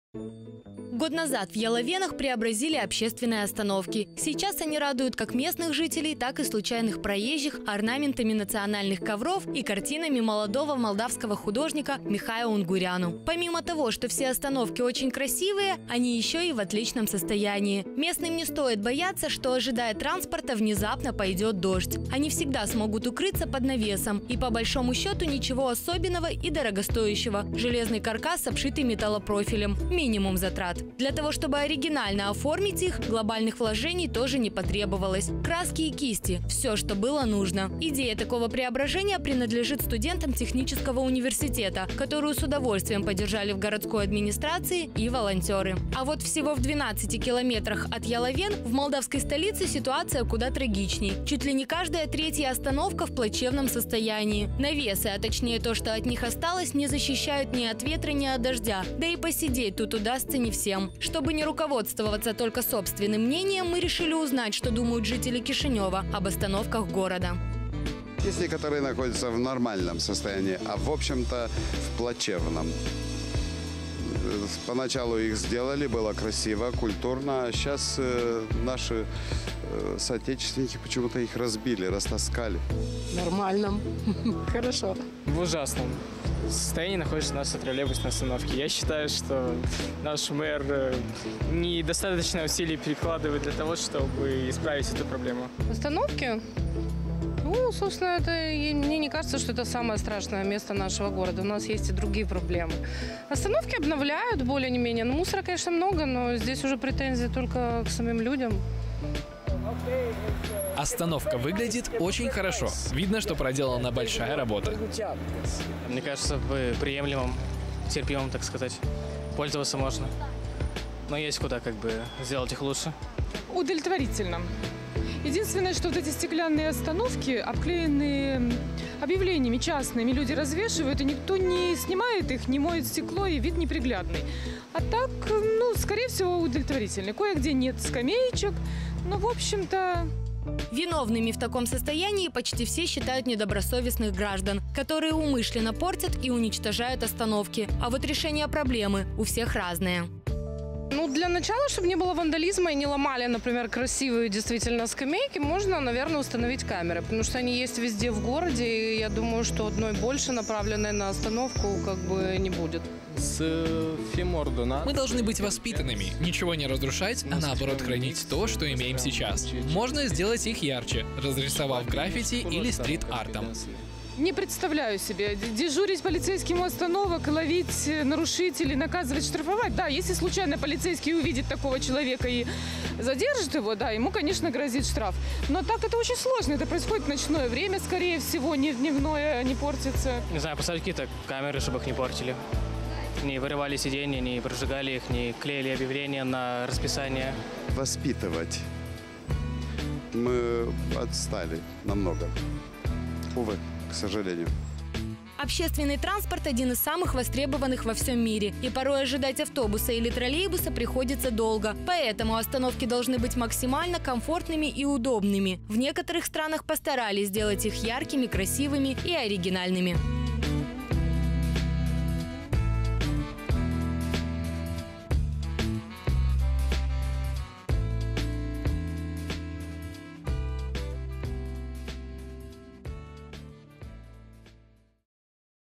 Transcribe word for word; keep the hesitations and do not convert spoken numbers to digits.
Год назад в Яловенах преобразили общественные остановки. Сейчас они радуют как местных жителей, так и случайных проезжих орнаментами национальных ковров и картинами молодого молдавского художника Михая Унгуряну. Помимо того, что все остановки очень красивые, они еще и в отличном состоянии. Местным не стоит бояться, что, ожидая транспорта, внезапно пойдет дождь. Они всегда смогут укрыться под навесом. И по большому счету ничего особенного и дорогостоящего. Железный каркас, обшитый металлопрофилем. Минимум затрат. Для того, чтобы оригинально оформить их, глобальных вложений тоже не потребовалось. Краски и кисти – все, что было нужно. Идея такого преображения принадлежит студентам технического университета, которую с удовольствием поддержали в городской администрации и волонтеры. А вот всего в двенадцати километрах от Яловен в молдавской столице ситуация куда трагичней. Чуть ли не каждая третья остановка в плачевном состоянии. Навесы, а точнее то, что от них осталось, не защищают ни от ветра, ни от дождя. Да и посидеть тут удастся не всем. Чтобы не руководствоваться только собственным мнением, мы решили узнать, что думают жители Кишинева об остановках города. Есть некоторые находятся в нормальном состоянии, а в общем-то в плачевном. Поначалу их сделали, было красиво, культурно, а сейчас э, наши э, соотечественники почему-то их разбили, растаскали. В нормальном. Хорошо. В ужасном состоянии находится наша троллейбусная остановка. Я считаю, что наш мэр недостаточно усилий прикладывает для того, чтобы исправить эту проблему. Остановки? Ну, собственно, это, мне не кажется, что это самое страшное место нашего города. У нас есть и другие проблемы. Остановки обновляют более-менее. Ну, мусора, конечно, много, но здесь уже претензии только к самим людям. Остановка выглядит очень хорошо. Видно, что проделана большая работа. Мне кажется, в приемлемом, терпимом, так сказать, пользоваться можно. Но есть куда как бы сделать их лучше. Удовлетворительно. Единственное, что вот эти стеклянные остановки, обклеенные объявлениями частными, люди развешивают, и никто не снимает их, не моет стекло, и вид неприглядный. А так, ну, скорее всего, удовлетворительный. Кое-где нет скамеечек, но, в общем-то... Виновными в таком состоянии почти все считают недобросовестных граждан, которые умышленно портят и уничтожают остановки. А вот решение проблемы у всех разное. Ну, для начала, чтобы не было вандализма и не ломали, например, красивые действительно скамейки, можно, наверное, установить камеры, потому что они есть везде в городе, и я думаю, что одной больше, направленной на остановку, как бы не будет. Мы должны быть воспитанными, ничего не разрушать, а наоборот хранить то, что имеем сейчас. Можно сделать их ярче, разрисовав граффити или стрит-артом. Не представляю себе. Дежурить полицейским у остановок, ловить нарушителей, наказывать, штрафовать. Да, если случайно полицейский увидит такого человека и задержит его, да, ему, конечно, грозит штраф. Но так это очень сложно. Это происходит в ночное время, скорее всего, не в дневное, не портится. Не знаю, поставить какие-то камеры, чтобы их не портили. Не вырывали сиденья, не прожигали их, не клеили объявления на расписание. Воспитывать мы отстали намного. Увы. К сожалению. Общественный транспорт – один из самых востребованных во всем мире. И порой ожидать автобуса или троллейбуса приходится долго. Поэтому остановки должны быть максимально комфортными и удобными. В некоторых странах постарались сделать их яркими, красивыми и оригинальными.